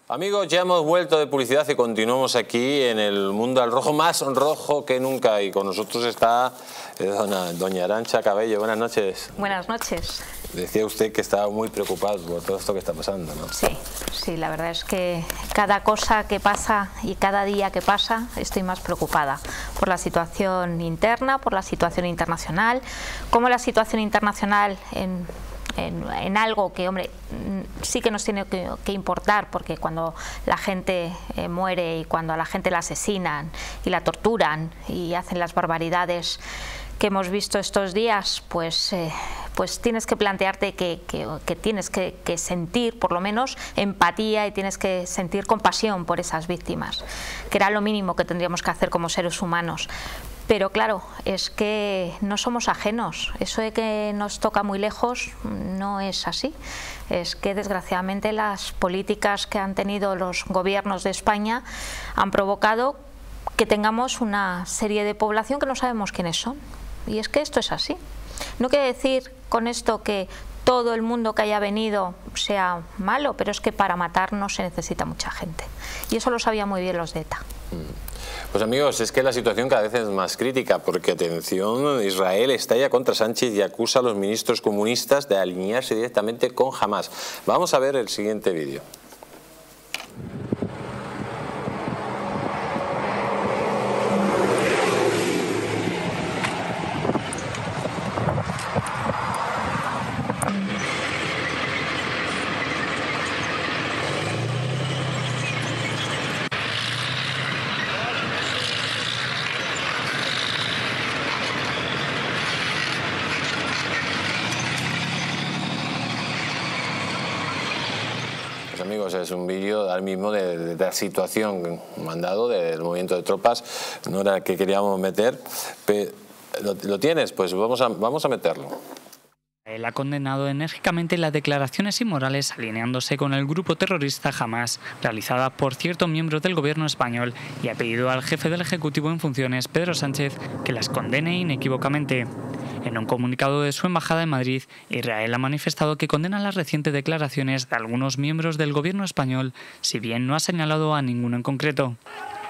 Amigos, ya hemos vuelto de publicidad y continuamos aquí en el mundo al rojo, más rojo que nunca. Y con nosotros está doña Arantxa Cabello. Buenas noches. Buenas noches. Decía usted que estaba muy preocupado por todo esto que está pasando, ¿no? Sí, la verdad es que cada cosa que pasa y cada día que pasa estoy más preocupada por la situación interna, por la situación internacional, cómo la situación internacional en algo que, hombre, sí que nos tiene que importar, porque cuando la gente muere y cuando a la gente la asesinan y la torturan y hacen las barbaridades que hemos visto estos días, pues tienes que plantearte que tienes que sentir por lo menos empatía y tienes que sentir compasión por esas víctimas, que era lo mínimo que tendríamos que hacer como seres humanos. Pero claro, es que no somos ajenos. Eso de que nos toca muy lejos no es así. Es que desgraciadamente las políticas que han tenido los gobiernos de España han provocado que tengamos una serie de población que no sabemos quiénes son. Y es que esto es así. No quiere decir con esto que todo el mundo que haya venido sea malo, pero es que para matarnos se necesita mucha gente. Y eso lo sabían muy bien los de ETA. Pues amigos, es que la situación cada vez es más crítica, porque atención, Israel estalla contra Sánchez y acusa a los ministros comunistas de alinearse directamente con Hamás. Vamos a ver el siguiente vídeo. Amigos, es un vídeo al mismo de la situación mandado del movimiento de tropas. No era el que queríamos meter, pero ¿lo tienes? Pues vamos a meterlo. Él ha condenado enérgicamente las declaraciones inmorales alineándose con el grupo terrorista Hamás, realizadas por ciertos miembros del gobierno español, y ha pedido al jefe del Ejecutivo en funciones, Pedro Sánchez, que las condene inequívocamente. En un comunicado de su embajada en Madrid, Israel ha manifestado que condena las recientes declaraciones de algunos miembros del gobierno español, si bien no ha señalado a ninguno en concreto.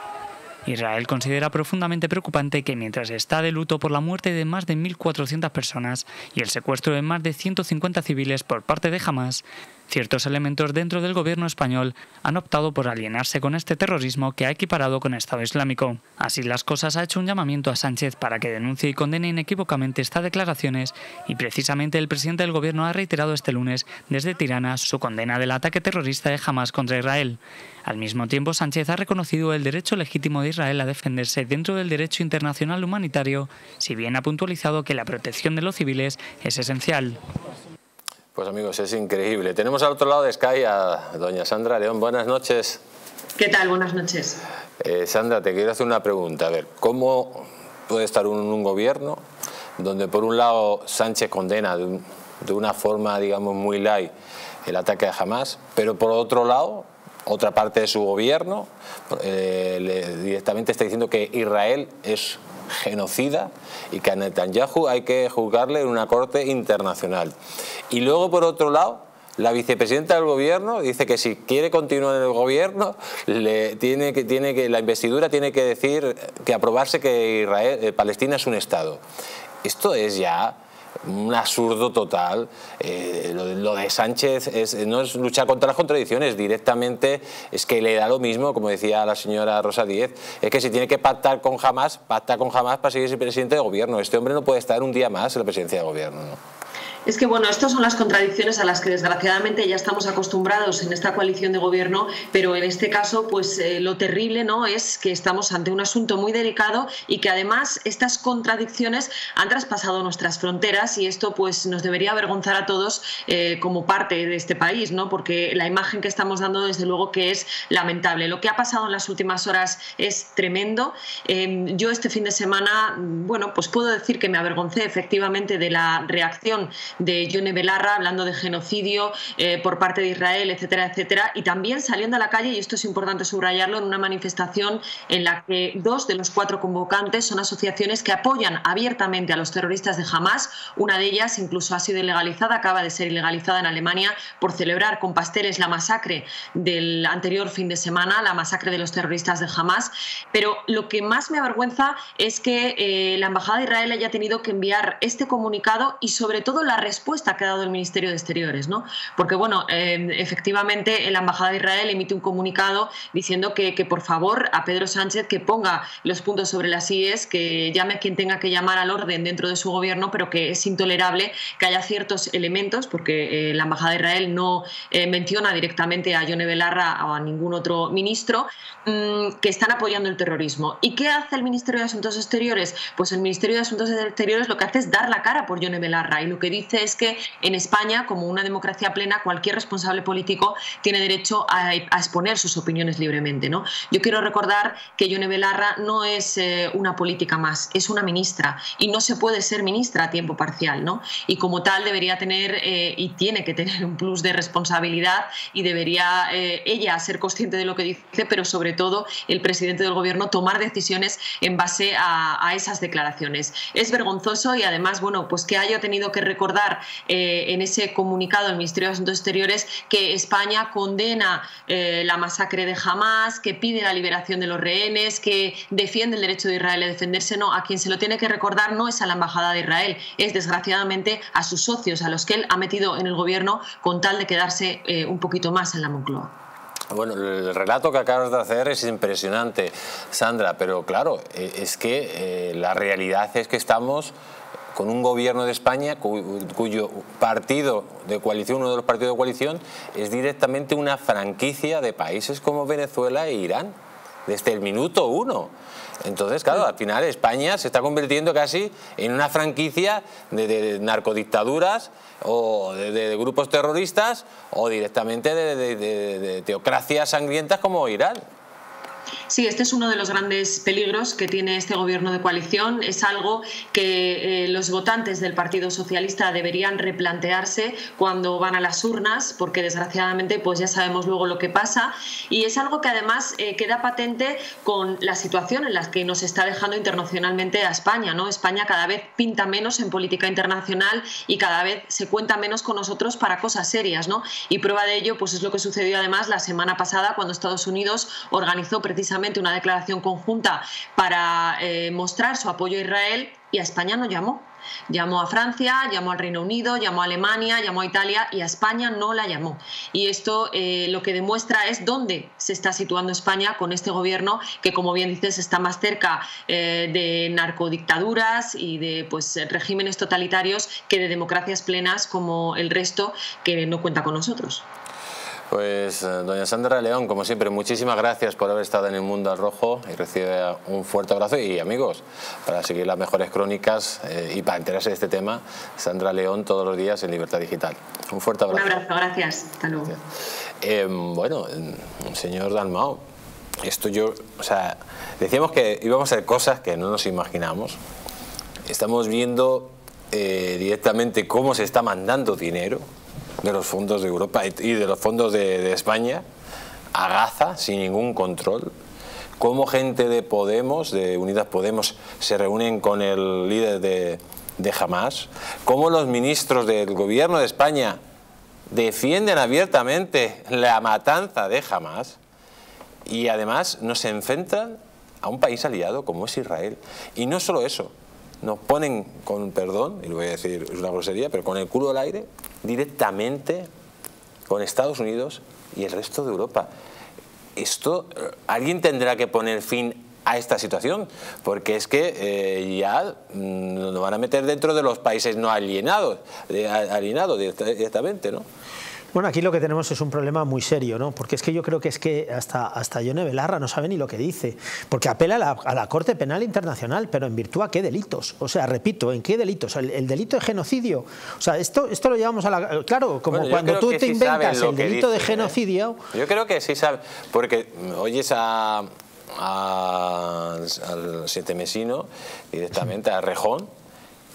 Israel considera profundamente preocupante que mientras está de luto por la muerte de más de 1.400 personas y el secuestro de más de 150 civiles por parte de Hamás, ciertos elementos dentro del gobierno español han optado por alienarse con este terrorismo que ha equiparado con Estado Islámico. Así las cosas, ha hecho un llamamiento a Sánchez para que denuncie y condene inequívocamente estas declaraciones, y precisamente el presidente del gobierno ha reiterado este lunes desde Tirana su condena del ataque terrorista de Hamás contra Israel. Al mismo tiempo, Sánchez ha reconocido el derecho legítimo de Israel a defenderse dentro del derecho internacional humanitario, si bien ha puntualizado que la protección de los civiles es esencial. Pues amigos, es increíble. Tenemos al otro lado de Sky a doña Sandra León. Buenas noches. ¿Qué tal? Buenas noches. Sandra, te quiero hacer una pregunta. A ver, ¿cómo puede estar un gobierno donde por un lado Sánchez condena de una forma, digamos, muy light el ataque a Hamás, pero por otro lado, otra parte de su gobierno directamente está diciendo que Israel es genocida y que a Netanyahu hay que juzgarle en una corte internacional? Y luego, por otro lado, la vicepresidenta del gobierno dice que si quiere continuar en el gobierno, la investidura tiene que decir, que aprobarse que Palestina es un Estado. Esto es ya un absurdo total. Lo de Sánchez no es luchar contra las contradicciones, directamente es que le da lo mismo, como decía la señora Rosa Díez, es que si tiene que pactar con Hamás, pacta con Hamás para seguir siendo presidente de gobierno. Este hombre no puede estar un día más en la presidencia de gobierno, ¿no? Es que, bueno, estas son las contradicciones a las que desgraciadamente ya estamos acostumbrados en esta coalición de gobierno, pero en este caso, pues lo terrible, ¿no?, es que estamos ante un asunto muy delicado y que además estas contradicciones han traspasado nuestras fronteras, y esto pues nos debería avergonzar a todos como parte de este país, ¿no?, porque la imagen que estamos dando desde luego que es lamentable. Lo que ha pasado en las últimas horas es tremendo. Yo este fin de semana, bueno, pues puedo decir que me avergoncé efectivamente de la reacción de Yone Belarra, hablando de genocidio por parte de Israel, etcétera, etcétera, y también saliendo a la calle, y esto es importante subrayarlo, en una manifestación en la que 2 de los 4 convocantes son asociaciones que apoyan abiertamente a los terroristas de Hamás. Una de ellas incluso ha sido ilegalizada, acaba de ser ilegalizada en Alemania por celebrar con pasteles la masacre del anterior fin de semana, la masacre de los terroristas de Hamás. Pero lo que más me avergüenza es que la Embajada de Israel haya tenido que enviar este comunicado y sobre todo la respuesta que ha dado el Ministerio de Exteriores, ¿no? Porque bueno, efectivamente la Embajada de Israel emite un comunicado diciendo que por favor a Pedro Sánchez que ponga los puntos sobre las IES, que llame a quien tenga que llamar al orden dentro de su gobierno, pero que es intolerable que haya ciertos elementos, porque la Embajada de Israel no menciona directamente a Yone Belarra o a ningún otro ministro, que están apoyando el terrorismo. ¿Y qué hace el Ministerio de Asuntos Exteriores? Pues el Ministerio de Asuntos Exteriores lo que hace es dar la cara por Yone Belarra, y lo que dice es que en España, como una democracia plena, cualquier responsable político tiene derecho a exponer sus opiniones libremente, ¿no? Yo quiero recordar que Yone Belarra no es una política más, es una ministra, y no se puede ser ministra a tiempo parcial, ¿no? Y como tal debería tener y tiene que tener un plus de responsabilidad, y debería ella ser consciente de lo que dice, pero sobre todo el presidente del gobierno tomar decisiones en base a esas declaraciones. Es vergonzoso, y además, bueno, pues que haya tenido que recordar en ese comunicado el Ministerio de Asuntos Exteriores que España condena la masacre de Hamás, que pide la liberación de los rehenes, que defiende el derecho de Israel a defenderse. No, a quien se lo tiene que recordar no es a la Embajada de Israel, es desgraciadamente a sus socios, a los que él ha metido en el gobierno con tal de quedarse un poquito más en la Moncloa. Bueno, el relato que acabas de hacer es impresionante, Sandra, pero claro, es que la realidad es que estamos con un gobierno de España cuyo partido de coalición, uno de los partidos de coalición, es directamente una franquicia de países como Venezuela e Irán, desde el minuto 1. Entonces, claro, al final España se está convirtiendo casi en una franquicia de narcodictaduras o de grupos terroristas, o directamente de teocracias sangrientas como Irán. Sí, este es uno de los grandes peligros que tiene este gobierno de coalición. Es algo que los votantes del Partido Socialista deberían replantearse cuando van a las urnas, porque desgraciadamente pues ya sabemos luego lo que pasa, y es algo que además queda patente con la situación en la que nos está dejando internacionalmente a España, ¿no? España cada vez pinta menos en política internacional y cada vez se cuenta menos con nosotros para cosas serias, ¿no? Y prueba de ello pues es lo que sucedió además la semana pasada, cuando Estados Unidos organizó precisamente una declaración conjunta para mostrar su apoyo a Israel, y a España no llamó. Llamó a Francia, llamó al Reino Unido, llamó a Alemania, llamó a Italia, y a España no la llamó. Y esto lo que demuestra es dónde se está situando España con este gobierno, que, como bien dices, está más cerca de narcodictaduras y de regímenes totalitarios que de democracias plenas como el resto, que no cuenta con nosotros. Pues doña Sandra León, como siempre, muchísimas gracias por haber estado en El Mundo al Rojo, y recibe un fuerte abrazo. Y amigos, para seguir las mejores crónicas y para enterarse de este tema, Sandra León todos los días en Libertad Digital. Un fuerte abrazo. Un abrazo, gracias. Hasta luego. Bueno, señor Dalmau, decíamos que íbamos a hacer cosas que no nos imaginamos. Estamos viendo directamente cómo se está mandando dinero de los fondos de Europa y de los fondos de España a Gaza sin ningún control. Cómo gente de Podemos, de Unidas Podemos, se reúnen con el líder de Hamás. Cómo los ministros del gobierno de España defienden abiertamente la matanza de Hamás, y además nos enfrentan a un país aliado como es Israel. Y no solo eso, nos ponen, con perdón, y lo voy a decir, es una grosería, pero con el culo al aire, directamente con Estados Unidos y el resto de Europa. Alguien tendrá que poner fin a esta situación, porque es que ya nos van a meter dentro de los países no alienados directamente, ¿no? Bueno, aquí lo que tenemos es un problema muy serio, ¿no? Porque es que yo creo que hasta Yone Belarra no sabe ni lo que dice, porque apela a la Corte Penal Internacional, pero ¿en virtud a qué delitos? O sea, repito, ¿en qué delitos? ¿El delito de genocidio? O sea, esto lo llevamos a la... Claro, como bueno, cuando tú te inventas el delito de genocidio... Yo creo que sí sabe, porque oyes al sietemesino directamente, a Rejón,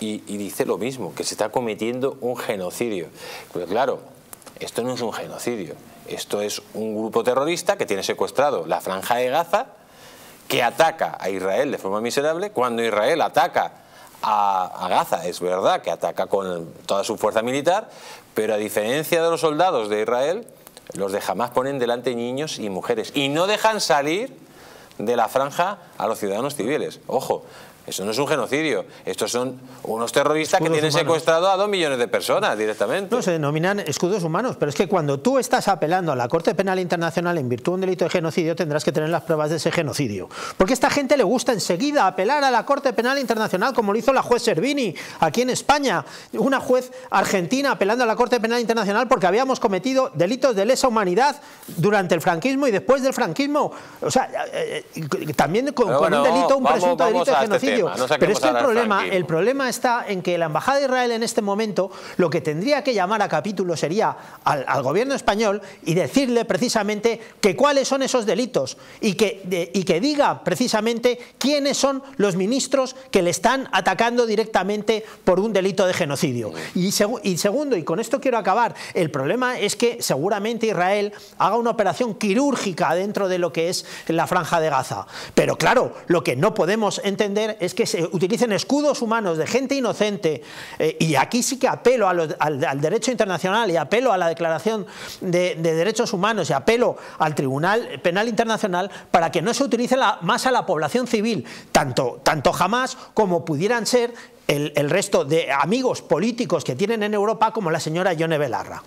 y dice lo mismo, que se está cometiendo un genocidio. Pero claro, esto no es un genocidio, esto es un grupo terrorista que tiene secuestrado la Franja de Gaza, que ataca a Israel de forma miserable. Cuando Israel ataca a Gaza, es verdad que ataca con toda su fuerza militar, pero a diferencia de los soldados de Israel, los de Hamás ponen delante niños y mujeres y no dejan salir de la franja a los ciudadanos civiles. Ojo, eso no es un genocidio, estos son unos terroristas que tienen secuestrado a 2 millones de personas directamente. No, se denominan escudos humanos, pero es que cuando tú estás apelando a la Corte Penal Internacional en virtud de un delito de genocidio, tendrás que tener las pruebas de ese genocidio. Porque a esta gente le gusta enseguida apelar a la Corte Penal Internacional, como lo hizo la juez Servini aquí en España, una juez argentina apelando a la Corte Penal Internacional porque habíamos cometido delitos de lesa humanidad durante el franquismo y después del franquismo. O sea, también con un delito, un presunto delito de genocidio. Pero es que el problema está en que la Embajada de Israel en este momento lo que tendría que llamar a capítulo sería al gobierno español y decirle precisamente que cuáles son esos delitos y que diga precisamente quiénes son los ministros que le están atacando directamente por un delito de genocidio. Y segundo, y con esto quiero acabar, el problema es que seguramente Israel haga una operación quirúrgica dentro de lo que es la Franja de Gaza. Pero claro, lo que no podemos entender es que se utilicen escudos humanos de gente inocente, y aquí sí que apelo al derecho internacional y apelo a la Declaración de Derechos Humanos y apelo al Tribunal Penal Internacional para que no se utilice más a la población civil, tanto Hamás como pudieran ser el resto de amigos políticos que tienen en Europa, como la señora Yone Belarra.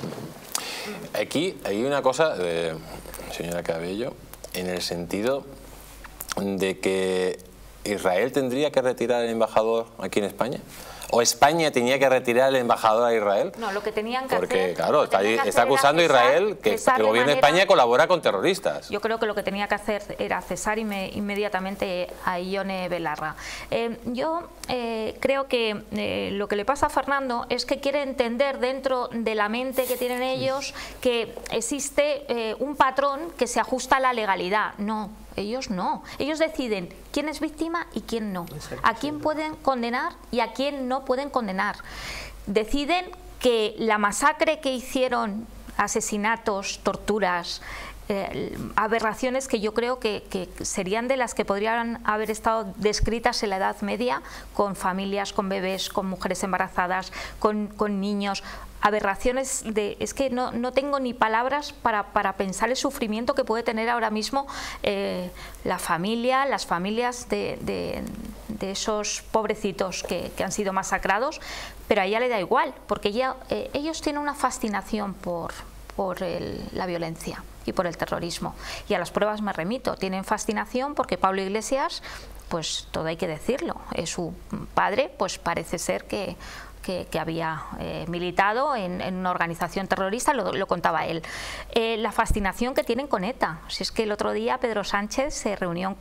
Aquí hay una cosa, señora Cabello, en el sentido de que ¿Israel tendría que retirar al embajador aquí en España? ¿O España tenía que retirar al embajador a Israel? No, lo que tenían que porque, hacer... claro, está acusando a Israel que el gobierno de España colabora con terroristas. Yo creo que lo que tenía que hacer era cesar inmediatamente a Yone Belarra. Yo creo que lo que le pasa a Fernando es que quiere entender dentro de la mente que tienen ellos que existe un patrón que se ajusta a la legalidad. No. Ellos no, ellos deciden quién es víctima y quién no, a quién pueden condenar y a quién no pueden condenar. Deciden que la masacre que hicieron, asesinatos, torturas, aberraciones que yo creo que serían de las que podrían haber estado descritas en la Edad Media, con familias, con bebés, con mujeres embarazadas, con niños, aberraciones es que no tengo ni palabras para pensar el sufrimiento que puede tener ahora mismo las familias de esos pobrecitos que han sido masacrados, pero a ella le da igual, porque ellos tienen una fascinación por la violencia y por el terrorismo, y a las pruebas me remito. Tienen fascinación porque Pablo Iglesias, pues todo hay que decirlo, su padre pues parece ser que había militado en una organización terrorista, lo contaba él. La fascinación que tienen con ETA, si es que el otro día Pedro Sánchez se reunió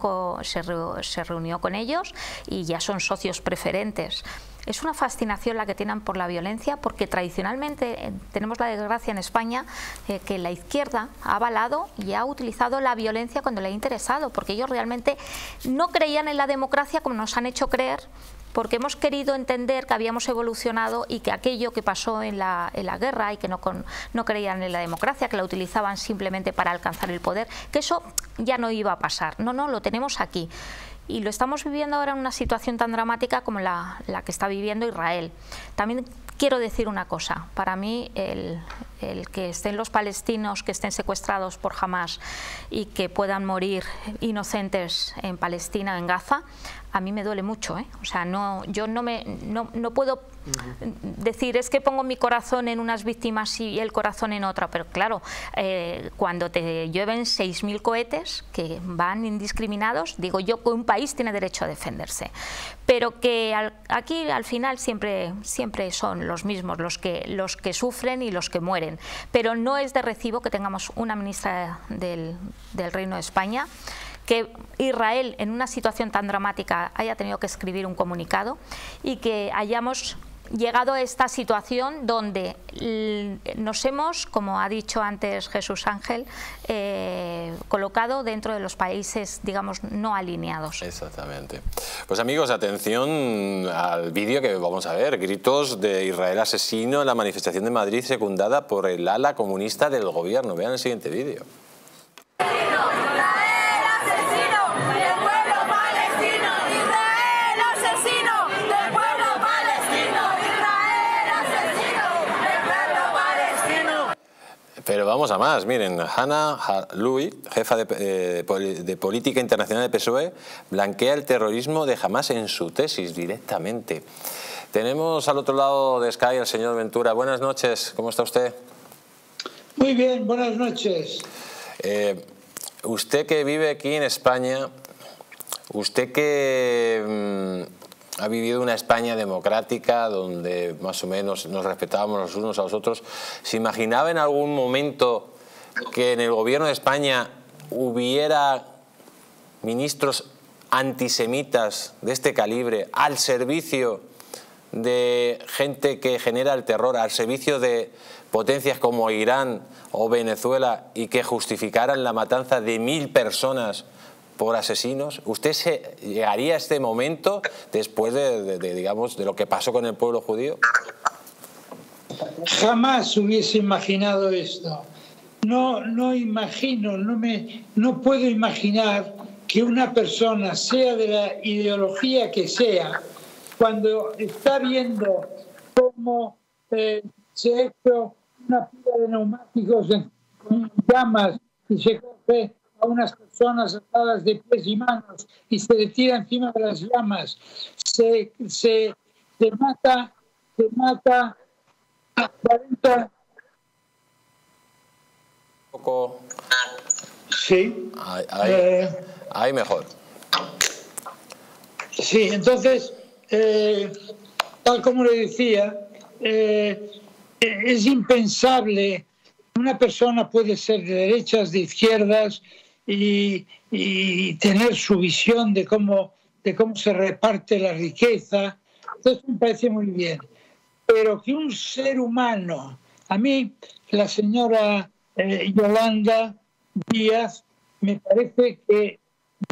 con ellos y ya son socios preferentes. Es una fascinación la que tienen por la violencia, porque tradicionalmente tenemos la desgracia en España que la izquierda ha avalado y ha utilizado la violencia cuando le ha interesado, porque ellos realmente no creían en la democracia como nos han hecho creer, porque hemos querido entender que habíamos evolucionado y que aquello que pasó en la guerra y que no creían en la democracia, que la utilizaban simplemente para alcanzar el poder, que eso ya no iba a pasar. No, lo tenemos aquí. Y lo estamos viviendo ahora en una situación tan dramática como la que está viviendo Israel. También quiero decir una cosa, para mí el que estén los palestinos, que estén secuestrados por Hamás y que puedan morir inocentes en Palestina, en Gaza, a mí me duele mucho, O sea, yo no puedo decir es que pongo mi corazón en unas víctimas y el corazón en otra, pero claro, cuando te llueven 6.000 cohetes que van indiscriminados, digo yo que un país tiene derecho a defenderse, pero que aquí al final siempre son los mismos los que sufren y los que mueren, pero no es de recibo que tengamos una ministra del Reino de España, que Israel en una situación tan dramática haya tenido que escribir un comunicado y que hayamos llegado a esta situación donde nos hemos, como ha dicho antes Jesús Ángel, colocado dentro de los países, digamos, no alineados. Exactamente. Pues amigos, atención al vídeo que vamos a ver. Gritos de Israel asesino en la manifestación de Madrid secundada por el ala comunista del gobierno. Vean el siguiente vídeo. Pero vamos a más, miren, Hannah Louis, jefa de Política Internacional del PSOE, blanquea el terrorismo de Hamás en su tesis directamente. Tenemos al otro lado de Sky al señor Ventura. Buenas noches, ¿cómo está usted? Muy bien, buenas noches. Usted que vive aquí en España, usted que ha vivido una España democrática donde más o menos nos respetábamos los unos a los otros, ¿se imaginaba en algún momento que en el gobierno de España hubiera ministros antisemitas de este calibre al servicio de gente que genera el terror, al servicio de potencias como Irán o Venezuela y que justificaran la matanza de 1000 personas por asesinos? ¿Usted llegaría a este momento después digamos, de lo que pasó con el pueblo judío? Jamás hubiese imaginado esto. No imagino, no puedo imaginar que una persona, sea de la ideología que sea, cuando está viendo cómo se ha hecho una pila de neumáticos en llamas y se coge a unas personas atadas de pies y manos y se le tira encima de las llamas, se mata a 40. Poco. Sí. Ahí mejor. Sí, entonces, tal como le decía, es impensable. Una persona puede ser de derechas, de izquierdas y tener su visión de cómo se reparte la riqueza. Entonces me parece muy bien. Pero que un ser humano, a mí la señora Yolanda Díaz me parece que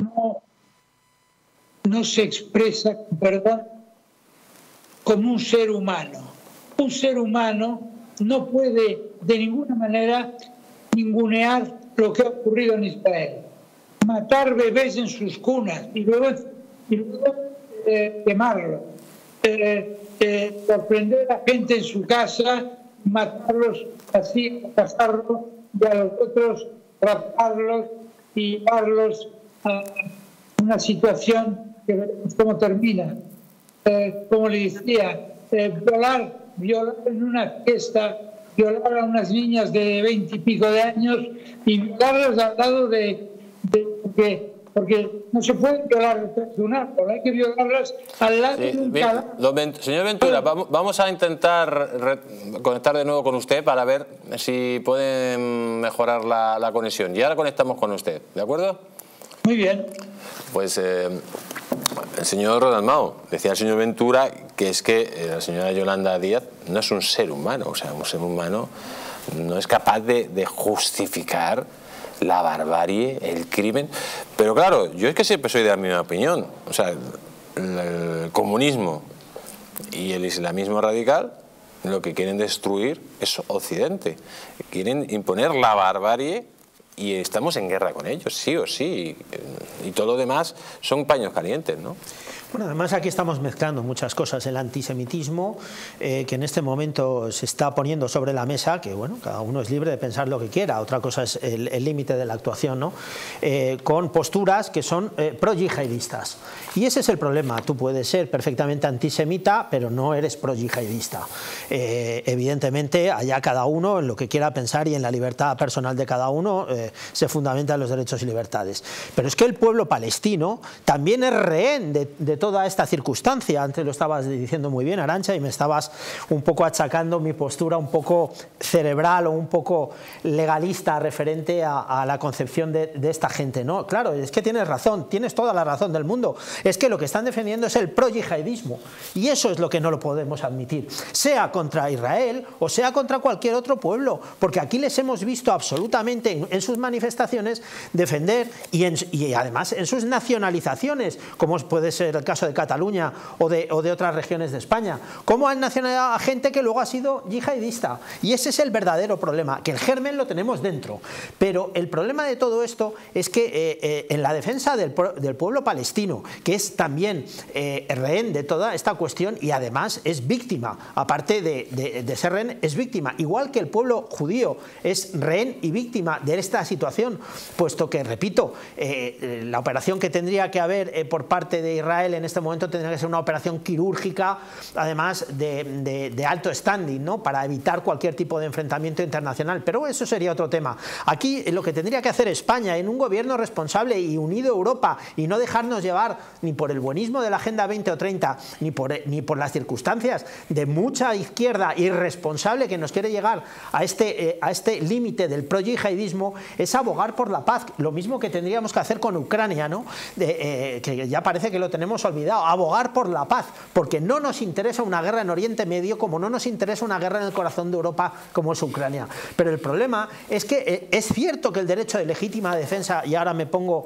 no se expresa, perdón, como un ser humano. Un ser humano no puede de ninguna manera ningunear lo que ha ocurrido en Israel. Matar bebés en sus cunas y luego quemarlos. Sorprender a gente en su casa, matarlos así, casarlos y a los otros raptarlos y llevarlos a una situación que veremos cómo termina. Como le decía, violar en una fiesta, violar a unas niñas de 20 y pico de años y violarlas al lado porque no se puede violar detrás de un árbol, hay que violarlas al lado de un cadáver. Señor Ventura, vamos a intentar conectar de nuevo con usted para ver si pueden mejorar la conexión. Y ahora conectamos con usted, ¿de acuerdo? Muy bien. Pues el señor Dalmau, decía el señor Ventura que es que la señora Yolanda Díaz no es un ser humano, o sea, un ser humano no es capaz de justificar la barbarie, el crimen. Pero claro, yo es que siempre soy de la misma opinión. O sea, el comunismo y el islamismo radical lo que quieren destruir es Occidente. Quieren imponer la barbarie y estamos en guerra con ellos, sí o sí. Y todo lo demás son paños calientes, ¿no? Bueno, además aquí estamos mezclando muchas cosas. El antisemitismo que en este momento se está poniendo sobre la mesa, que bueno, cada uno es libre de pensar lo que quiera, otra cosa es el límite de la actuación, ¿no? Con posturas que son pro-yihadistas. Y ese es el problema. Tú puedes ser perfectamente antisemita, pero no eres pro-yihadista. Evidentemente, allá cada uno en lo que quiera pensar y en la libertad personal de cada uno se fundamenta en los derechos y libertades. Pero es que el pueblo palestino también es rehén de toda esta circunstancia. Antes lo estabas diciendo muy bien, Arantxa, y me estabas un poco achacando mi postura un poco cerebral o un poco legalista referente a la concepción de esta gente. No, claro, es que tienes razón, tienes toda la razón del mundo. Es que lo que están defendiendo es el pro-yihadismo, y eso es lo que no lo podemos admitir, sea contra Israel o sea contra cualquier otro pueblo, porque aquí les hemos visto absolutamente en sus manifestaciones defender y además en sus nacionalizaciones, como puede ser el caso de Cataluña o de otras regiones de España, cómo han nacionalizado a gente que luego ha sido yihadista, y ese es el verdadero problema, que el germen lo tenemos dentro. Pero el problema de todo esto es que en la defensa del pueblo palestino, que es también rehén de toda esta cuestión y además es víctima, aparte de ser rehén, es víctima, igual que el pueblo judío es rehén y víctima de esta situación, puesto que, repito, la operación que tendría que haber por parte de Israel en este momento tendría que ser una operación quirúrgica, además de alto standing, ¿no?, para evitar cualquier tipo de enfrentamiento internacional, pero eso sería otro tema. Aquí lo que tendría que hacer España, en un gobierno responsable y unido Europa, y no dejarnos llevar ni por el buenismo de la Agenda 20 o 30, ni por las circunstancias de mucha izquierda irresponsable que nos quiere llegar a este límite del pro-yihadismo, es abogar por la paz, lo mismo que tendríamos que hacer con Ucrania, ¿no?, que ya parece que lo tenemos olvidado, abogar por la paz, porque no nos interesa una guerra en Oriente Medio como no nos interesa una guerra en el corazón de Europa como es Ucrania. Pero el problema es que es cierto que el derecho de legítima defensa, y ahora me pongo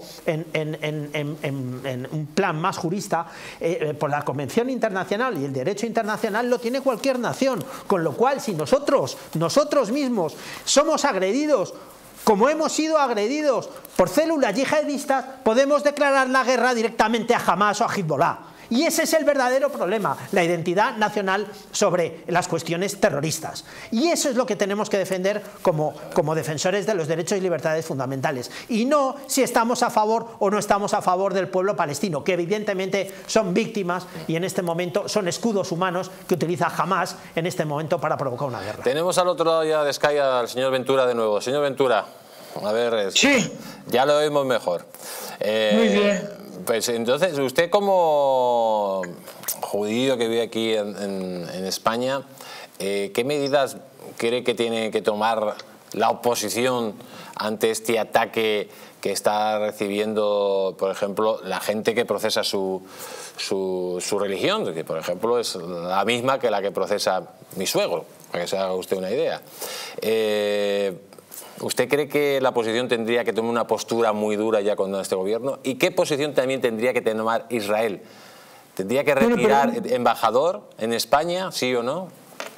en un plan más jurista, por la Convención Internacional y el derecho internacional lo tiene cualquier nación, con lo cual si nosotros mismos somos agredidos como hemos sido agredidos por células yihadistas, podemos declarar la guerra directamente a Hamas o a Hezbollah. Y ese es el verdadero problema, la identidad nacional sobre las cuestiones terroristas. Y eso es lo que tenemos que defender como defensores de los derechos y libertades fundamentales. Y no si estamos a favor o no estamos a favor del pueblo palestino, que evidentemente son víctimas y en este momento son escudos humanos que utiliza Hamas en este momento para provocar una guerra. Tenemos al otro lado ya de Sky al señor Ventura de nuevo. Señor Ventura, a ver, sí, ya lo oímos mejor. Muy bien. Pues entonces, usted como judío que vive aquí en España, ¿qué medidas cree que tiene que tomar la oposición ante este ataque que está recibiendo, por ejemplo, la gente que procesa su religión, que por ejemplo es la misma que la que procesa mi suegro, para que se haga usted una idea? ¿Usted cree que la oposición tendría que tomar una postura muy dura ya con este gobierno? ¿Y qué posición también tendría que tomar Israel? ¿Tendría que retirar embajador en España, sí o no?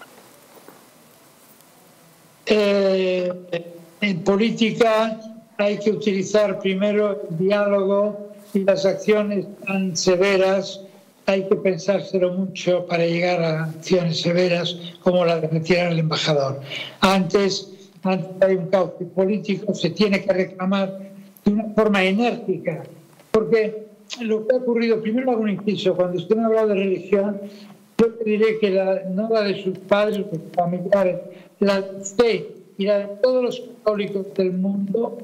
En política hay que utilizar primero el diálogo y las acciones tan severas. Hay que pensárselo mucho para llegar a acciones severas como la de retirar al embajador. Antes hay un cauce político, se tiene que reclamar de una forma enérgica, porque lo que ha ocurrido, primero hago un inciso, cuando usted me ha hablado de religión, yo te diré que no la de sus padres, sus familiares, la de usted y la de todos los católicos del mundo,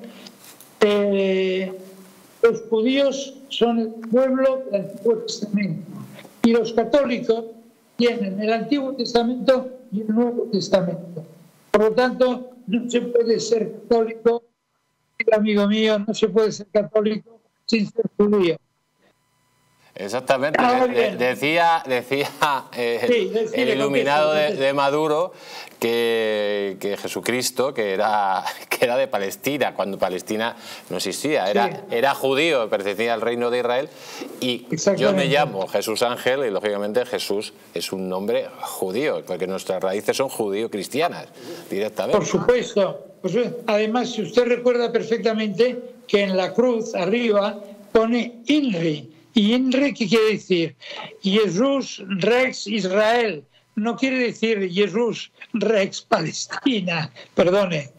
los judíos son el pueblo del Antiguo Testamento y los católicos tienen el Antiguo Testamento y el Nuevo Testamento. Por lo tanto, no se puede ser católico, amigo mío, no se puede ser católico sin ser judío. Exactamente, decía el iluminado de Maduro que Jesucristo, que era de Palestina, cuando Palestina no existía, era judío, pertenecía al reino de Israel, y yo me llamo Jesús Ángel y lógicamente Jesús es un nombre judío, porque nuestras raíces son judío-cristianas directamente. Por supuesto, además si usted recuerda perfectamente que en la cruz arriba pone INRI. ¿Y INRI qué quiere decir? Jesús Rex Israel. No quiere decir Jesús Rex Palestina. Perdone.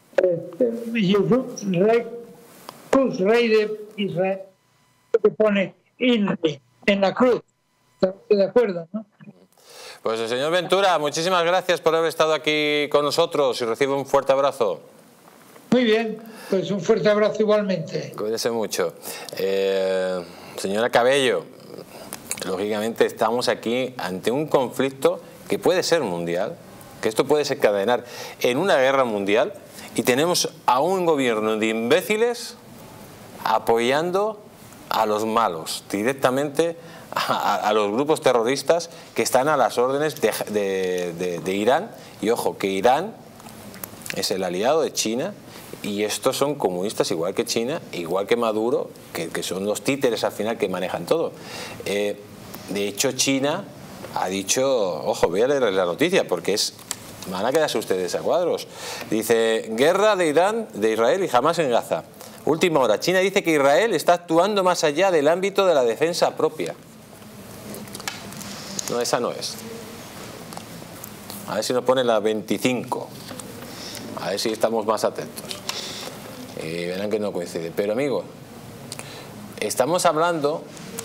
Jesús Rex, Rey de Israel. Que pone INRI en la cruz. ¿Está de acuerdo, no? Pues el señor Ventura, muchísimas gracias por haber estado aquí con nosotros y recibe un fuerte abrazo. Muy bien, pues un fuerte abrazo igualmente. Cuídese mucho. Señora Cabello, lógicamente estamos aquí ante un conflicto que puede ser mundial, que esto puede desencadenar en una guerra mundial, y tenemos a un gobierno de imbéciles apoyando a los malos, directamente a los grupos terroristas que están a las órdenes de Irán. Y ojo, que Irán es el aliado de China, y estos son comunistas igual que China, igual que Maduro, que son los títeres al final que manejan todo. De hecho, China ha dicho, ojo, voy a leer la noticia porque van a quedarse ustedes a cuadros. Dice: guerra de Irán, de Israel y Hamás en Gaza. Última hora. China dice que Israel está actuando más allá del ámbito de la defensa propia. No, esa no es. A ver si nos pone la 25. A ver si estamos más atentos. Y verán que no coincide. Pero amigos, estamos hablando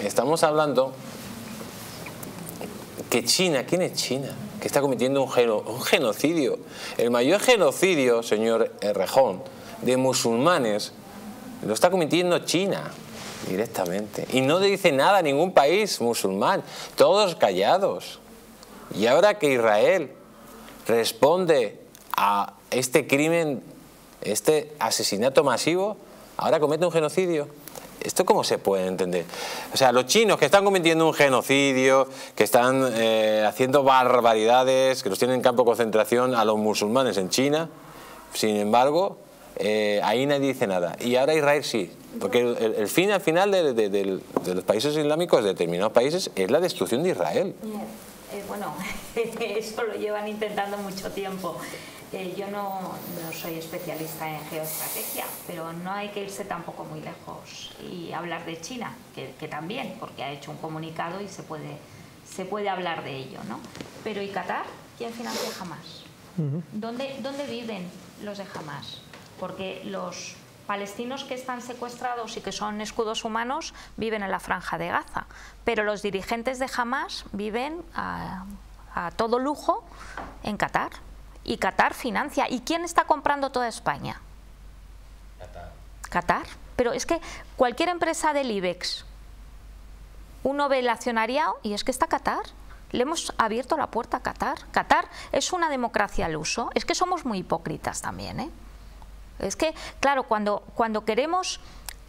que China, ¿quién es China? Que está cometiendo un genocidio. El mayor genocidio, señor Errejón, de musulmanes lo está cometiendo China directamente. Y no dice nada a ningún país musulmán. Todos callados. Y ahora que Israel responde a este crimen, este asesinato masivo, ahora comete un genocidio. ¿Esto cómo se puede entender? O sea, los chinos que están cometiendo un genocidio, que están haciendo barbaridades, que los tienen en campo de concentración a los musulmanes en China, sin embargo, ahí nadie dice nada. Y ahora Israel sí, porque el fin al final de los países islámicos, de determinados países, es la destrucción de Israel. Bueno, eso lo llevan intentando mucho tiempo. Yo no soy especialista en geoestrategia, pero no hay que irse tampoco muy lejos y hablar de China, que también, porque ha hecho un comunicado y se puede hablar de ello, ¿no? Pero ¿y Qatar? ¿Quién financia Hamás? ¿Dónde viven los de Hamás? Porque los palestinos que están secuestrados y que son escudos humanos viven en la Franja de Gaza, pero los dirigentes de Hamás viven a todo lujo en Qatar. Y Qatar financia. ¿Y quién está comprando toda España? Qatar. Pero es que cualquier empresa del IBEX, uno ve el accionariado y es que está Qatar. Le hemos abierto la puerta a Qatar. Qatar es una democracia al uso. Es que somos muy hipócritas también, ¿eh? Es que, claro, cuando queremos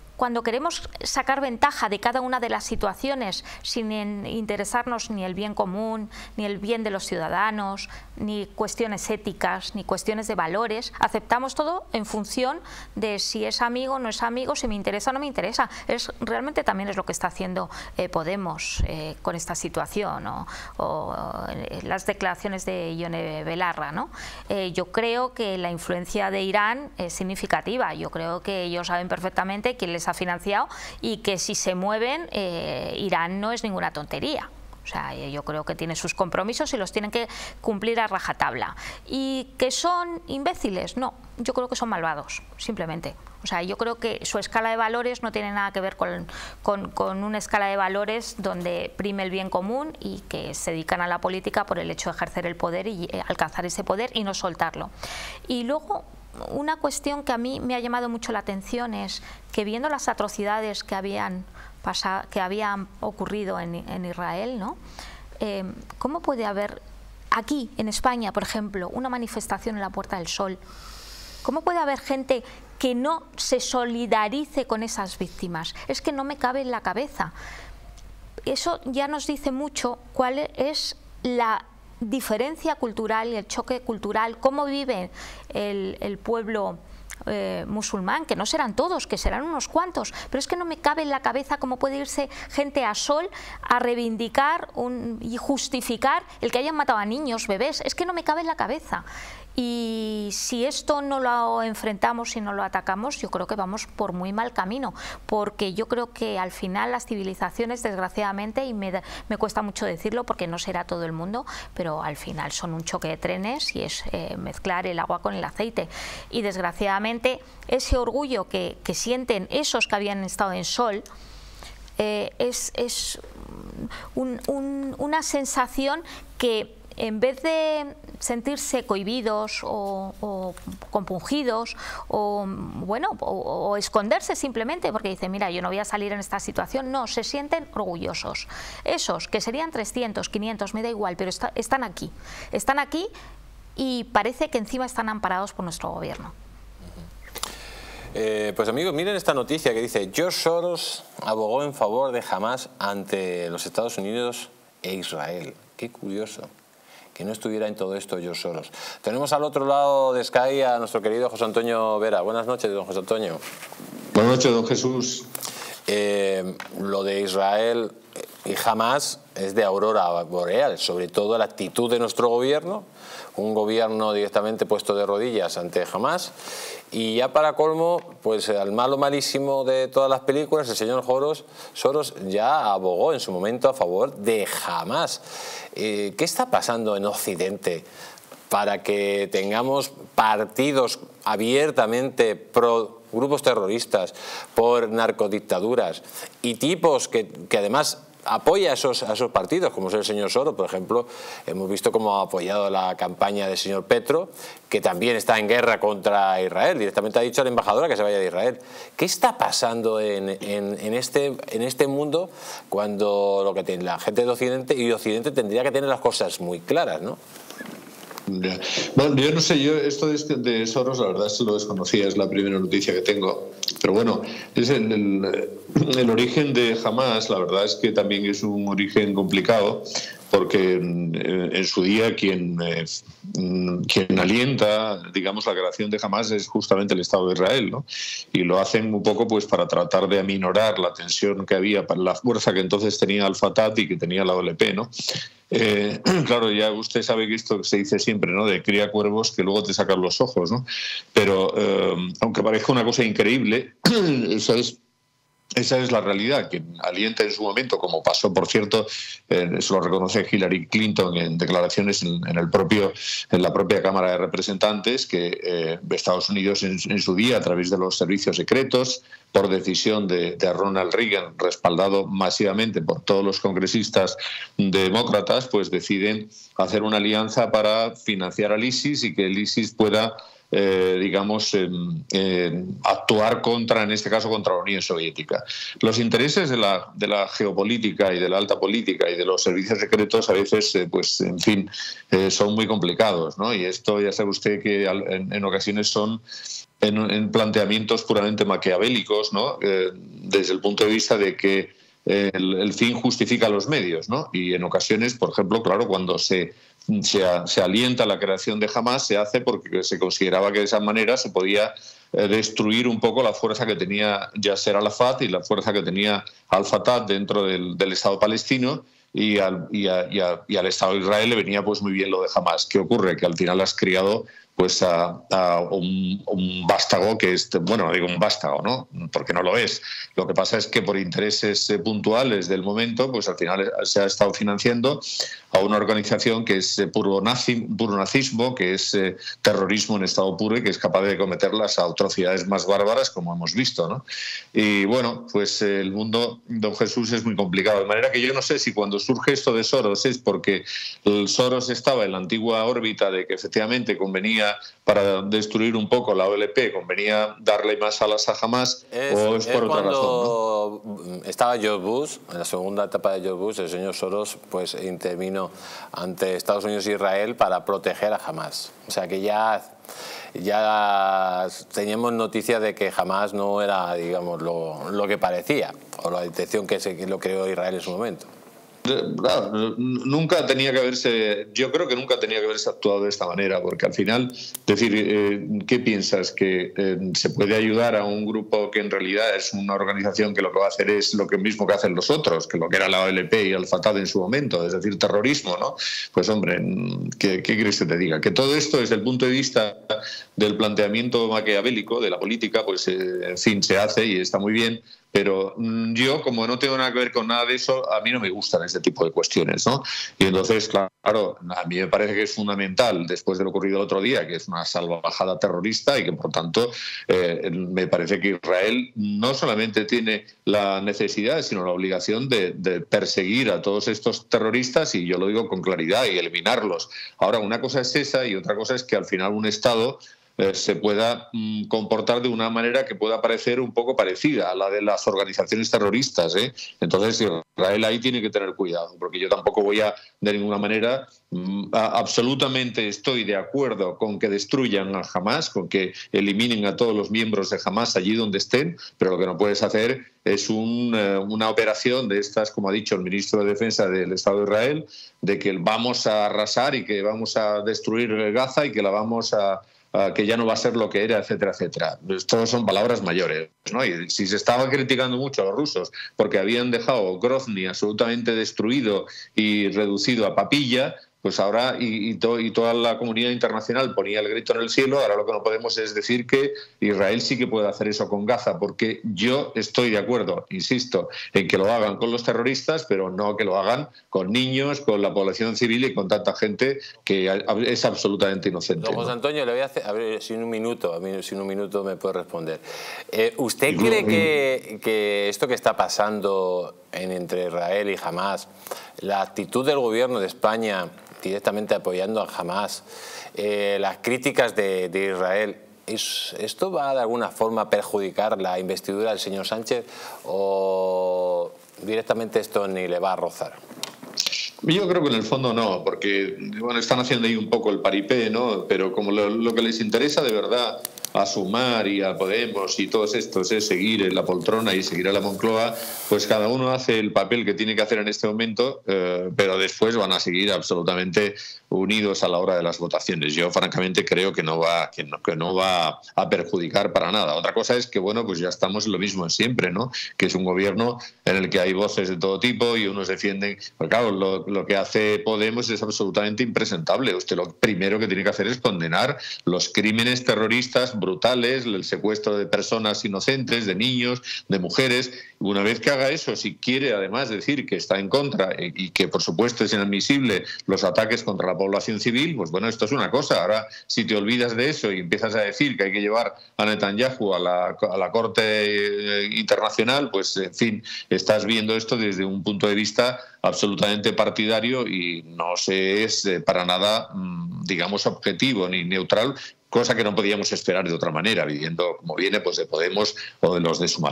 sacar ventaja de cada una de las situaciones sin interesarnos ni el bien común, ni el bien de los ciudadanos, ni cuestiones éticas, ni cuestiones de valores, aceptamos todo en función de si es amigo o no es amigo, si me interesa o no me interesa. Realmente también es lo que está haciendo Podemos con esta situación, o las declaraciones de Ione Belarra, ¿no? Yo creo que la influencia de Irán es significativa. Yo creo que ellos saben perfectamente quién les ha financiado y que si se mueven, Irán no es ninguna tontería. O sea, yo creo que tiene sus compromisos y los tienen que cumplir a rajatabla. ¿Y que son imbéciles? No, yo creo que son malvados, simplemente. O sea, yo creo que su escala de valores no tiene nada que ver con una escala de valores donde prime el bien común y que se dedican a la política por el hecho de ejercer el poder y alcanzar ese poder y no soltarlo. Y luego, una cuestión que a mí me ha llamado mucho la atención es que, viendo las atrocidades que habían ocurrido en Israel, ¿no? ¿Cómo puede haber aquí en España, por ejemplo, una manifestación en la Puerta del Sol? ¿Cómo puede haber gente que no se solidarice con esas víctimas? Es que no me cabe en la cabeza. Eso ya nos dice mucho cuál es la diferencia cultural y el choque cultural, cómo vive el pueblo musulmán, que no serán todos, que serán unos cuantos, pero es que no me cabe en la cabeza cómo puede irse gente a Sol a reivindicar y justificar el que hayan matado a niños, bebés. Es que no me cabe en la cabeza. Y si esto no lo enfrentamos y no lo atacamos, yo creo que vamos por muy mal camino, porque yo creo que al final las civilizaciones, desgraciadamente, y me cuesta mucho decirlo porque no será todo el mundo, pero al final son un choque de trenes y es mezclar el agua con el aceite. Y desgraciadamente ese orgullo que sienten esos que habían estado en Sol es una sensación que en vez de sentirse cohibidos o compungidos o esconderse simplemente porque dicen, mira, yo no voy a salir en esta situación, no, se sienten orgullosos. Esos, que serían 300, 500, me da igual, pero están aquí y parece que encima están amparados por nuestro gobierno. Pues amigos, miren esta noticia que dice: George Soros abogó en favor de Hamás ante los Estados Unidos e Israel. Qué curioso que no estuviera en todo esto George Soros. Tenemos al otro lado de Sky a nuestro querido José Antonio Vera. Buenas noches, don José Antonio. Buenas noches, don Jesús. Lo de Israel y Hamás es de aurora boreal, sobre todo la actitud de nuestro gobierno, un gobierno directamente puesto de rodillas ante Hamás. Y ya para colmo, pues al malo malísimo de todas las películas, el señor Soros ya abogó en su momento a favor de Hamás. ¿Qué está pasando en Occidente para que tengamos partidos abiertamente pro grupos terroristas, por narcodictaduras y tipos que además apoya a esos partidos, como es el señor Soros, por ejemplo? Hemos visto cómo ha apoyado la campaña del señor Petro, que también está en guerra contra Israel. Directamente ha dicho a la embajadora que se vaya de Israel. ¿Qué está pasando en este mundo cuando lo que tiene la gente de Occidente tendría que tener las cosas muy claras, ¿no? Ya. Bueno, yo no sé, esto de Soros la verdad es que lo desconocía, es la primera noticia que tengo, pero bueno, es el origen de Hamás, la verdad es que también es un origen complicado, porque en su día quien alienta, digamos, la creación de Hamás es justamente el Estado de Israel, ¿no? Y lo hacen un poco pues para tratar de aminorar la tensión que había, para la fuerza que entonces tenía Al-Fatah y que tenía la OLP, ¿no? Claro, ya usted sabe que esto se dice siempre, ¿no? De cría cuervos que luego te sacan los ojos, ¿no? Pero aunque parezca una cosa increíble, esa es la realidad. Quien alienta en su momento, como pasó, por cierto, eso lo reconoce Hillary Clinton en declaraciones en la propia Cámara de Representantes, que Estados Unidos en su día, a través de los servicios secretos, por decisión de Ronald Reagan, respaldado masivamente por todos los congresistas demócratas, pues deciden hacer una alianza para financiar al ISIS y que el ISIS pueda actuar en este caso contra la Unión Soviética. Los intereses de la geopolítica y de la alta política y de los servicios secretos a veces, pues en fin, son muy complicados, ¿no? Y esto ya sabe usted que en ocasiones son en planteamientos puramente maquiavélicos, ¿no? Desde el punto de vista de que el fin justifica los medios, ¿no? Y en ocasiones, por ejemplo, claro, cuando se alienta la creación de Hamás, se hace porque se consideraba que de esa manera se podía destruir un poco la fuerza que tenía Yasser Arafat y la fuerza que tenía Al-Fatah dentro del Estado palestino, y al Estado de Israel le venía pues muy bien lo de Hamás. ¿Qué ocurre? Que al final has criado pues a un vástago que es, bueno, no digo un vástago, ¿no? Porque no lo es. Lo que pasa es que por intereses puntuales del momento, pues al final se ha estado financiando a una organización que es puro nazismo, que es terrorismo en estado puro y que es capaz de cometer las atrocidades más bárbaras, como hemos visto, ¿no? Y bueno, pues el mundo, don Jesús, es muy complicado. De manera que yo no sé si cuando surge esto de Soros es porque el Soros estaba en la antigua órbita de que efectivamente convenía, para destruir un poco la OLP, convenía darle más alas a Hamás, o es por otra razón, ¿no? Estaba George Bush, en la segunda etapa de George Bush, el señor Soros pues intervino ante Estados Unidos e Israel para proteger a Hamás. O sea que ya teníamos noticias de que Hamás no era, digamos, lo que parecía, o la intención que lo creó Israel en su momento. Claro, nunca tenía que haberse, yo creo que nunca tenía que haberse actuado de esta manera, porque al final, decir, ¿qué piensas? ¿Que se puede ayudar a un grupo que en realidad es una organización que lo que va a hacer es lo mismo que hacen los otros, que lo que era la OLP y Al-Fatah en su momento, es decir, terrorismo, ¿no? Pues hombre, ¿qué quieres que te diga? Que todo esto desde el punto de vista del planteamiento maquiavélico de la política, pues en fin, se hace y está muy bien, Pero yo, como no tengo nada que ver con nada de eso, a mí no me gustan este tipo de cuestiones, ¿no? Y entonces, claro, a mí me parece que es fundamental, después de lo ocurrido el otro día, que es una salvajada terrorista y que, por tanto, me parece que Israel no solamente tiene la necesidad, sino la obligación de perseguir a todos estos terroristas, y yo lo digo con claridad, y eliminarlos. Ahora, una cosa es esa y otra cosa es que al final un Estado se pueda comportar de una manera que pueda parecer un poco parecida a la de las organizaciones terroristas, ¿eh? Entonces Israel ahí tiene que tener cuidado, porque yo tampoco voy a, de ninguna manera, absolutamente estoy de acuerdo con que destruyan a Hamás, con que eliminen a todos los miembros de Hamás allí donde estén, pero lo que no puedes hacer es una operación de estas, como ha dicho el ministro de Defensa del Estado de Israel, de que vamos a arrasar y que vamos a destruir Gaza y que la vamos a que ya no va a ser lo que era, etcétera, etcétera. Todas son palabras mayores, ¿no? Y si se estaba criticando mucho a los rusos porque habían dejado Grozny absolutamente destruido y reducido a papilla, pues ahora y toda la comunidad internacional ponía el grito en el cielo. Ahora lo que no podemos es decir que Israel sí que puede hacer eso con Gaza, porque yo estoy de acuerdo, insisto, en que lo hagan con los terroristas, pero no que lo hagan con niños, con la población civil y con tanta gente que es absolutamente inocente. Don José Antonio, le voy a hacer, a ver, sin un minuto me puede responder. ¿Usted cree que esto que está pasando entre Israel y Hamás, la actitud del gobierno de España directamente apoyando a Hamás, las críticas de Israel, ¿esto va de alguna forma a perjudicar la investidura del señor Sánchez o directamente esto ni le va a rozar? Yo creo que en el fondo no, porque bueno, están haciendo ahí un poco el paripé, ¿no? Pero como lo que les interesa de verdad a Sumar y a Podemos y todos estos es seguir en la poltrona y seguir a la Moncloa, pues cada uno hace el papel que tiene que hacer en este momento, pero después van a seguir absolutamente unidos a la hora de las votaciones. Yo francamente creo que no va a perjudicar para nada. Otra cosa es que bueno, pues ya estamos en lo mismo de siempre, ¿no? Que es un gobierno en el que hay voces de todo tipo y unos defienden. Pues claro, lo que hace Podemos es absolutamente impresentable. Usted lo primero que tiene que hacer es condenar los crímenes terroristas brutales, el secuestro de personas inocentes, de niños, de mujeres. Una vez que haga eso, si quiere además decir que está en contra y que por supuesto es inadmisible los ataques contra la población civil, pues bueno, esto es una cosa. Ahora, si te olvidas de eso y empiezas a decir que hay que llevar a Netanyahu a la Corte Internacional, pues en fin, estás viendo esto desde un punto de vista absolutamente partidario y no se es para nada, digamos, objetivo ni neutral, cosa que no podíamos esperar de otra manera, viendo como viene pues de Podemos o de los de Sumar.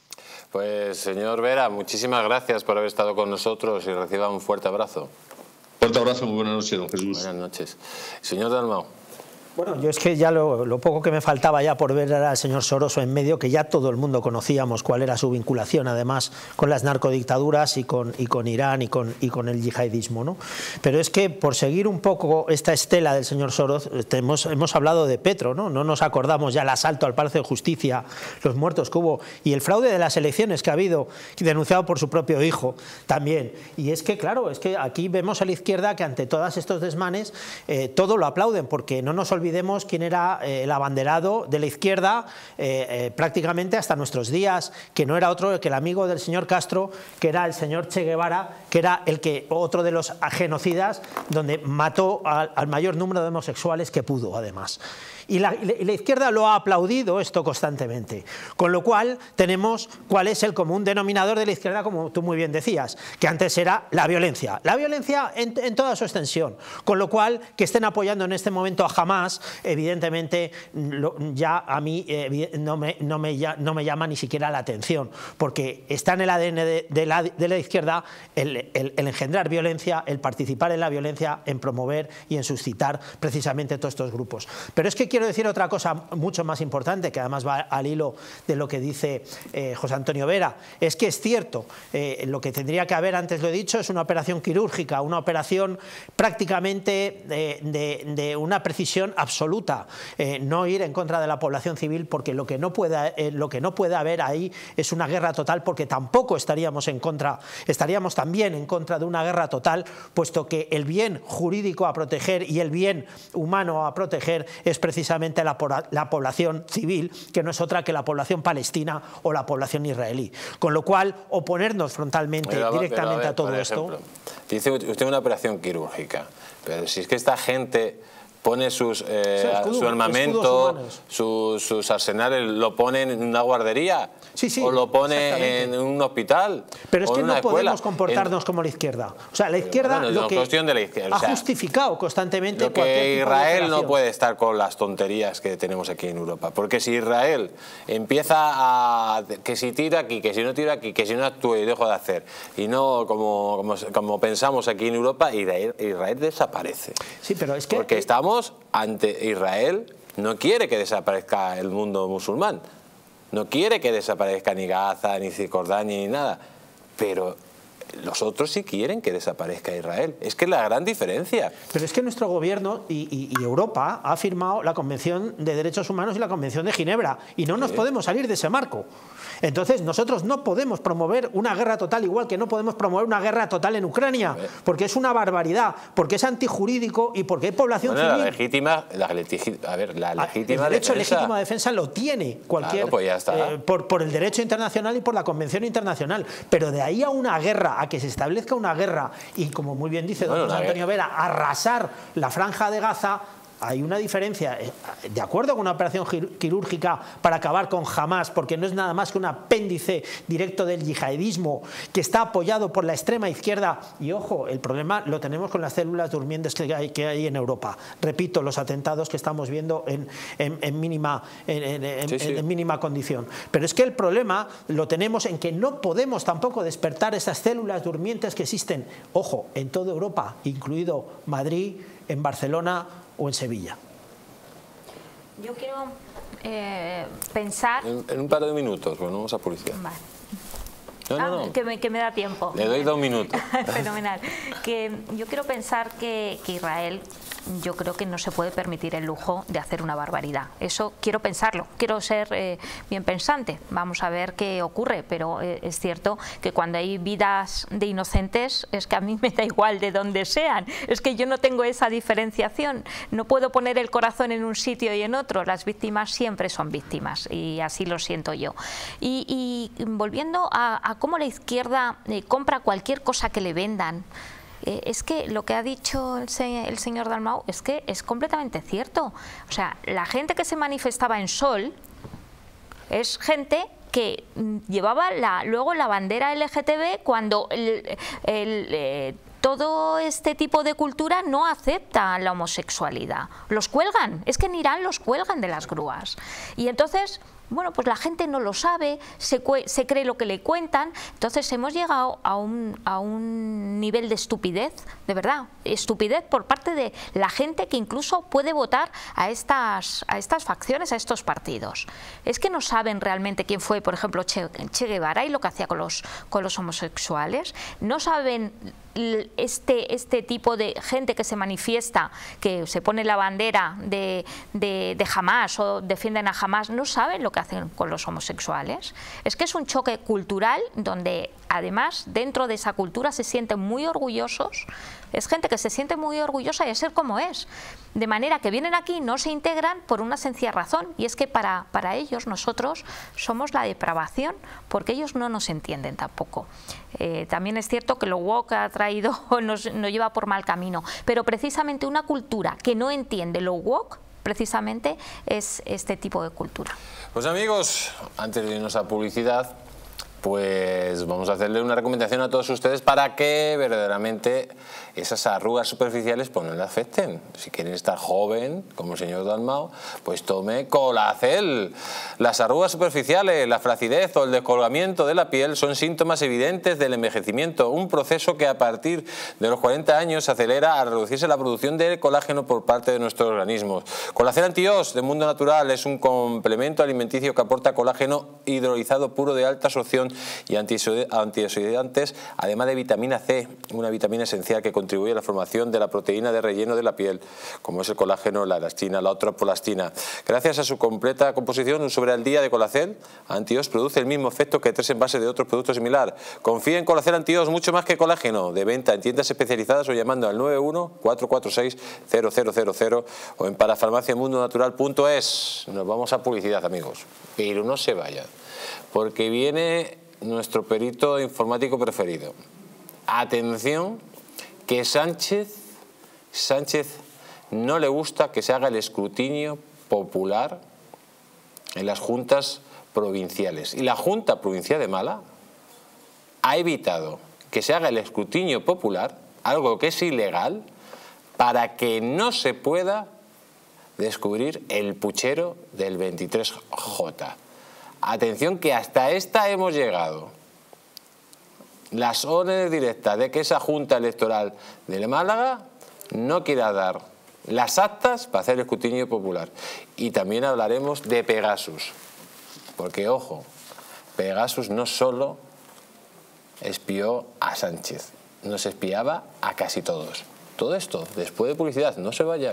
Pues señor Vera, muchísimas gracias por haber estado con nosotros y reciba un fuerte abrazo. Fuerte abrazo, muy buenas noches, don Jesús. Buenas noches. Señor Dalmau. Bueno, yo es que ya lo poco que me faltaba ya por ver era al señor Soroso en medio, que ya todo el mundo conocíamos cuál era su vinculación, además, con las narcodictaduras y con Irán y con el yihadismo, ¿no? Pero es que por seguir un poco esta estela del señor Soros, hemos hablado de Petro, ¿no? No nos acordamos ya el asalto al Palacio de Justicia, los muertos que hubo y el fraude de las elecciones que ha habido, denunciado por su propio hijo también. Y es que, claro, es que aquí vemos a la izquierda que ante todos estos desmanes todo lo aplauden, porque no nos olvidemos quién era el abanderado de la izquierda prácticamente hasta nuestros días, que no era otro que el amigo del señor Castro, que era el señor Che Guevara, que era otro de los genocidas, donde mató al mayor número de homosexuales que pudo, además. Y la izquierda lo ha aplaudido esto constantemente. Con lo cual tenemos cuál es el común denominador de la izquierda, como tú muy bien decías, que antes era la violencia. La violencia en toda su extensión. Con lo cual, que estén apoyando en este momento a Hamás, evidentemente ya a mí no me llama ni siquiera la atención, porque está en el ADN de la izquierda el engendrar violencia, el participar en la violencia, en promover y en suscitar precisamente todos estos grupos. Pero es que quiero decir otra cosa mucho más importante, que además va al hilo de lo que dice José Antonio Vera. Es que es cierto, lo que tendría que haber, antes lo he dicho, es una operación quirúrgica, una operación prácticamente de una precisión absoluta, no ir en contra de la población civil, porque lo que no puede haber ahí es una guerra total, porque tampoco estaríamos también en contra de una guerra total, puesto que el bien jurídico a proteger y el bien humano a proteger es precisamente precisamente la población civil, que no es otra que la población palestina o la población israelí. Con lo cual, oponernos frontalmente, directamente a todo esto... Dice usted una operación quirúrgica, pero si es que esta gente pone su armamento, sus arsenales, lo pone en una guardería, o lo pone en un hospital. Pero es que no escuela. Podemos comportarnos como la izquierda. O sea, la izquierda, lo que ha justificado constantemente lo que Israel no puede estar con las tonterías que tenemos aquí en Europa. Porque si Israel empieza a que si tira aquí, que si no tira aquí, que si no actúa y dejo de hacer, y no como pensamos aquí en Europa, Israel desaparece. Sí, pero es que... Porque estamos ante Israel, no quiere que desaparezca el mundo musulmán, no quiere que desaparezca ni Gaza, ni Cisjordania, ni nada, pero los otros sí quieren que desaparezca Israel. Es que es la gran diferencia. Pero es que nuestro gobierno y Europa ha firmado la Convención de Derechos Humanos y la Convención de Ginebra, y no nos podemos salir de ese marco. Entonces nosotros no podemos promover una guerra total, igual que no podemos promover una guerra total en Ucrania, porque es una barbaridad, porque es antijurídico y porque hay población civil. La legítima el derecho legítimo a defensa lo tiene cualquier, pues ya está. Por el derecho internacional y por la Convención internacional, pero de ahí a una guerra, a que se establezca una guerra y, como muy bien dice don José Antonio Vera, arrasar la franja de Gaza, hay una diferencia. De acuerdo con una operación quirúrgica para acabar con Hamás, porque no es nada más que un apéndice directo del yihadismo que está apoyado por la extrema izquierda. Y ojo, el problema lo tenemos con las células durmientes que hay en Europa. Repito, los atentados que estamos viendo en mínima condición. Pero es que el problema lo tenemos en que no podemos tampoco despertar esas células durmientes que existen, ojo, en toda Europa, incluido Madrid, en Barcelona o en Sevilla. Yo quiero pensar... En un par de minutos, bueno, vamos a publicidad. Vale. Que me da tiempo. Le doy 2 minutos. Fenomenal. Que yo quiero pensar que Israel, yo creo que no se puede permitir el lujo de hacer una barbaridad. Eso quiero pensarlo, quiero ser bien pensante. Vamos a ver qué ocurre, pero es cierto que cuando hay vidas de inocentes, es que a mí me da igual de dónde sean. Es que yo no tengo esa diferenciación. No puedo poner el corazón en un sitio y en otro. Las víctimas siempre son víctimas y así lo siento yo. Y volviendo a cómo la izquierda compra cualquier cosa que le vendan, es que lo que ha dicho el señor Dalmau es que es completamente cierto. O sea, la gente que se manifestaba en Sol es gente que llevaba luego la bandera LGTB cuando todo este tipo de cultura no acepta la homosexualidad. Los cuelgan, es que en Irán los cuelgan de las grúas. Y entonces... bueno, pues la gente no lo sabe, se cree lo que le cuentan, entonces hemos llegado a un nivel de estupidez, de verdad, estupidez por parte de la gente que incluso puede votar a estas facciones, a estos partidos. Es que no saben realmente quién fue, por ejemplo, Che Guevara y lo que hacía con los homosexuales, no saben este tipo de gente que se manifiesta, que se pone la bandera de Hamás o defienden a Hamás, no saben lo que hacen con los homosexuales. Es que es un choque cultural donde además dentro de esa cultura se sienten muy orgullosos, es gente que se siente muy orgullosa de ser como es, de manera que vienen aquí y no se integran por una sencilla razón, y es que para ellos nosotros somos la depravación, porque ellos no nos entienden tampoco. También es cierto que lo woke ha traído, nos lleva por mal camino, pero precisamente una cultura que no entiende lo woke, precisamente es este tipo de cultura. Pues amigos, antes de irnos a publicidad, pues vamos a hacerle una recomendación a todos ustedes para que verdaderamente esas arrugas superficiales pues no le afecten. Si quieren estar joven, como el señor Dalmau, pues tome Colacel. Las arrugas superficiales, la flacidez o el descolgamiento de la piel son síntomas evidentes del envejecimiento, un proceso que a partir de los 40 años acelera a reducirse la producción de colágeno por parte de nuestros organismos. Colacel Anti-Os de Mundo Natural es un complemento alimenticio que aporta colágeno hidrolizado puro de alta absorción inflamación y antioxidantes, además de vitamina C, una vitamina esencial que contribuye a la formación de la proteína de relleno de la piel, como es el colágeno, la elastina, la tropoelastina. Gracias a su completa composición, un sobre al día de Colacel Antiox produce el mismo efecto que 3 envases de otros productos similar. Confía en Colacel Antiox mucho más que colágeno, de venta en tiendas especializadas o llamando al 91-446-0000 o en parafarmaciamundonatural.es. Nos vamos a publicidad, amigos, pero no se vayan, porque viene nuestro perito informático preferido. Atención, que Sánchez no le gusta que se haga el escrutinio popular en las juntas provinciales. Y la Junta Provincial de Málaga ha evitado que se haga el escrutinio popular, algo que es ilegal, para que no se pueda descubrir el puchero del 23J. Atención, que hasta esta hemos llegado. Las órdenes directas de que esa Junta Electoral de Málaga no quiera dar las actas para hacer el escrutinio popular. Y también hablaremos de Pegasus, porque ojo, Pegasus no solo espió a Sánchez, nos espiaba a casi todos. Todo esto después de publicidad, no se vayan.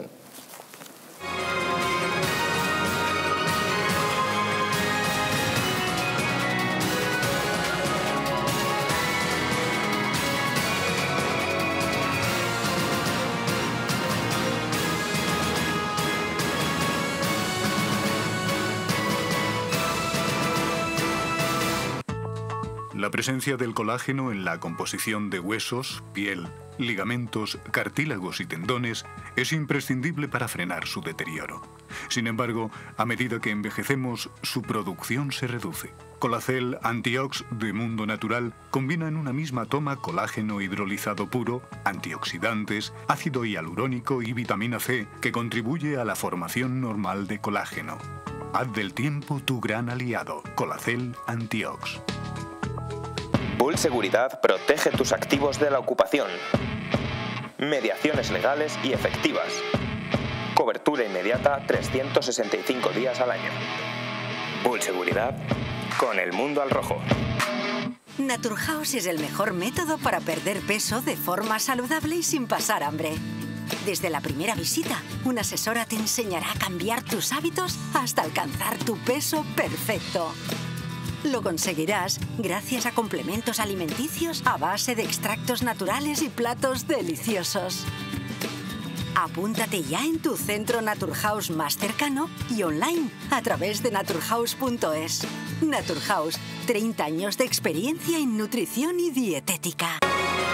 La presencia del colágeno en la composición de huesos, piel, ligamentos, cartílagos y tendones es imprescindible para frenar su deterioro. Sin embargo, a medida que envejecemos, su producción se reduce. Colacel Antiox de Mundo Natural combina en una misma toma colágeno hidrolizado puro, antioxidantes, ácido hialurónico y vitamina C, que contribuye a la formación normal de colágeno. Haz del tiempo tu gran aliado. Colacel Antiox. Bull Seguridad protege tus activos de la ocupación. Mediaciones legales y efectivas. Cobertura inmediata 365 días al año. Bull Seguridad con el mundo al rojo. Naturhaus es el mejor método para perder peso de forma saludable y sin pasar hambre. Desde la primera visita, una asesora te enseñará a cambiar tus hábitos hasta alcanzar tu peso perfecto. Lo conseguirás gracias a complementos alimenticios a base de extractos naturales y platos deliciosos. Apúntate ya en tu centro Naturhaus más cercano y online a través de naturhaus.es. Naturhaus, 30 años de experiencia en nutrición y dietética.